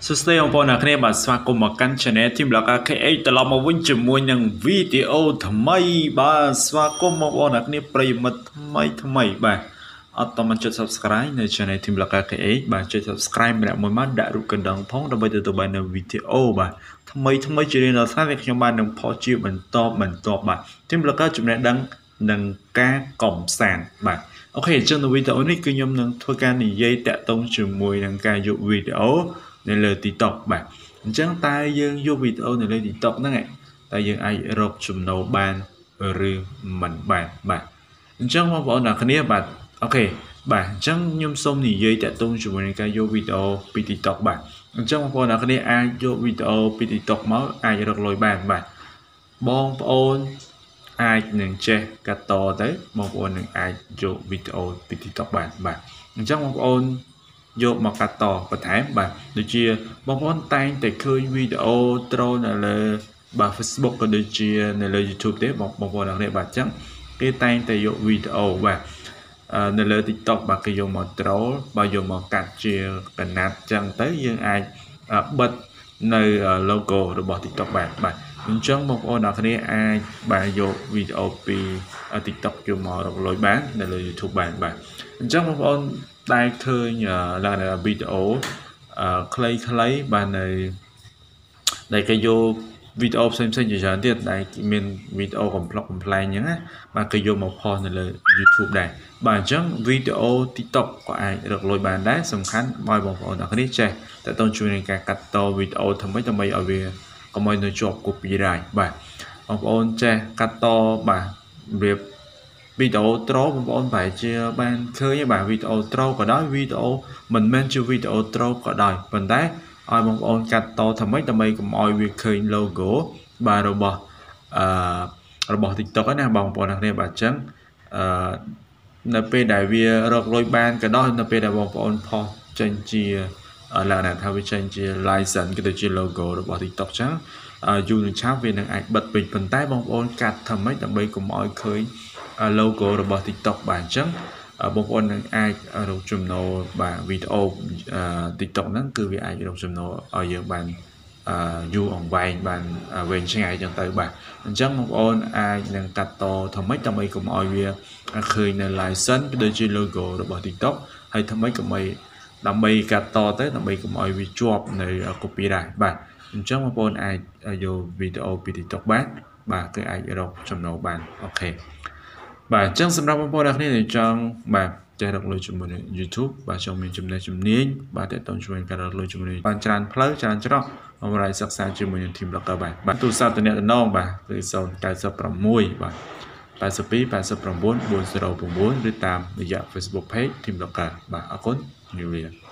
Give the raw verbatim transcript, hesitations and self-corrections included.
សួស្តីបងប្អូនអ្នកគ្នាបាទស្វាគមន៍មកកាន់ Channel TIK TOK ខេ เอช ត្រឡប់មកវិញជាមួយនឹងវីដេអូថ្មីបាទស្វាគមន៍បងប្អូនអ្នកគ្នាប្រិយមិត្តថ្មីថ្មីបាទអត់តមិនចុច Subscribe នៅ Channel TIK TOK ខេ เอช បាទចុច Subscribe ម្នាក់មួយមកដាក់រូបកណ្ដងផងដើម្បីទទួលបាននូវវីដេអូបាទថ្មីថ្មីជារៀងរាល់ថ្ងៃដែលខ្ញុំបាននឹងផុសជាបន្តបន្តបាទ TIK TOK ចំណេះដឹងនឹងការកំសាន្តបាទអូខេអញ្ចឹងនៅវីដេអូនេះគឺខ្ញុំនឹងធ្វើការនិយាយតាក់ទងជាមួយនឹងការយកវីដេអូនៅលើ TIK TOK បាទអញ្ចឹងតើយើងយកវីដេអូនៅលើ TIK TOK ហ្នឹងតើយើងអាចរកចំណូលបានឬមិនបានបាទអញ្ចឹងបងប្អូនអ្នកគ្នាបាទអូខេបាទអញ្ចឹងខ្ញុំសូមនិយាយតាក់ទងជាមួយនឹងការយកវីដេអូពី TIK TOK បាទអញ្ចឹងបងប្អូនអ្នកគ្នាអាចយកវីដេអូពី TIK TOK មកអាចរកលុយបានបាទបងប្អូនអាចនឹងចេះកាត់តទៅបងប្អូននឹងអាចយកវីដេអូពី TIK TOK បានបាទអញ្ចឹងបងប្អូនយកមកកាត់តបន្ថែមបាទដូចជាបងប្អូនតែងតែឃើញវីដេអូត្រូលនៅលើបាទ Facebook ក៏ដូចជានៅលើ YouTube ទេបងប្អូនអ្នកនេះបាទអញ្ចឹងគេតែងតែយកវីដេអូបាទនៅលើ TIK TOK បាទគេយកមកត្រូលបាទយកមកកាត់ជាកណាត់អញ្ចឹងទៅយើងអាចបិទនៅ logo របស់ TIK TOK បានបាទអញ្ចឹងបងប្អូនអ្នកគ្នាអាចបាទយកវីដេអូពី TIK TOK យកមករកលុយបាននៅលើ YouTube បានបាទអញ្ចឹងបងប្អូនដែលឃើញឡើងវីដេអូខ្លីៗបាទនៅដែលគេយកវីដេអូផ្សេងៗជាច្រើនទៀតដែលមានវីដេអូកំ pl ុកកំ pl ែងអញ្ចឹងណាបាទគេយកមកផុសនៅលើ YouTube ដែរបាទអញ្ចឹងវីដេអូ TIK TOK ក៏អាចរកលុយបានដែរសំខាន់ឲ្យបងប្អូនអ្នកនេះចេះតើតើជួយនឹងការកាត់តវីដេអូថ្មីដើម្បីឲ្យវាកុំឲ្យនៅជាប់ copyright បាទបងប្អូនចេះកាត់តបាទរៀបវីដេអូត្រូលបងប្អូនប្រហែលជាបានឃើញបាទវីដេអូត្រូលក៏ដោយវីដេអូមិនមែនជាវីដេអូត្រូលក៏ដោយប៉ុន្តែឲ្យបងប្អូនកាត់តថ្មីដើម្បីកុំឲ្យវាឃើញ logo បាទរបស់អឺរបស់ TIK TOK ណាបងប្អូនអ្នកគ្នាបាទអញ្ចឹងអឺនៅពេលដែលវារកលុយបានក៏ដោយនៅពេលដែលបងប្អូនផុសចេញជាឡើងណាថាវាចេញជា license ក៏ដូចជា logo របស់ TIK TOK អញ្ចឹងយូរនឹងឆាប់វានឹងអាចបិទពេញប៉ុន្តែបងប្អូនកាត់ថ្មីដើម្បីកុំឲ្យឃើញlogo របស់ TIK TOK បាទអញ្ចឹងបងប្អូននឹងអាចរកចំណូលបាទវីដេអូ TIK TOK ហ្នឹងគឺវាអាចរកចំណូលឲ្យយើងបានយូរអង្វែងបានវែងឆ្ងាយអញ្ចឹងទៅបាទអញ្ចឹងបងប្អូនអាចនឹងកាត់តថ្មីដើម្បីកុំឲ្យវាឃើញនៅ license ក៏ដូចជា logo របស់ TIK TOK ហើយថ្មីកុំឲ្យដើម្បីកាត់តទៅដើម្បីកុំឲ្យវាជាប់នៅ copyright បាទអញ្ចឹងបងប្អូនអាចយកវីដេអូពី TIK TOK បានបាទគឺអាចរកចំណូលបានអូខេបាទអញ្ចឹងសម្រាប់បងប្អូនអ្នកគ្នាដែលចង់បាទចេះរកលុយជាមួយនឹង YouTube បាទចង់មានចំណេះជំនាញបាទតើតើជួយការរកលុយជាមួយបានច្រើនផ្លូវច្រើនច្រកបងប្អូនសិក្សាជាមួយនឹង TIK TOK បាទបាទទូរស័ព្ទតំណតំណងបាទគឺ ศูนย์ เก้า หก បាទ แปด สอง แปด เก้า เก้า สี่ ศูนย์ หก ឬតាមរយៈ Facebook Page TIK TOK បាទអរគុណជំរាបលា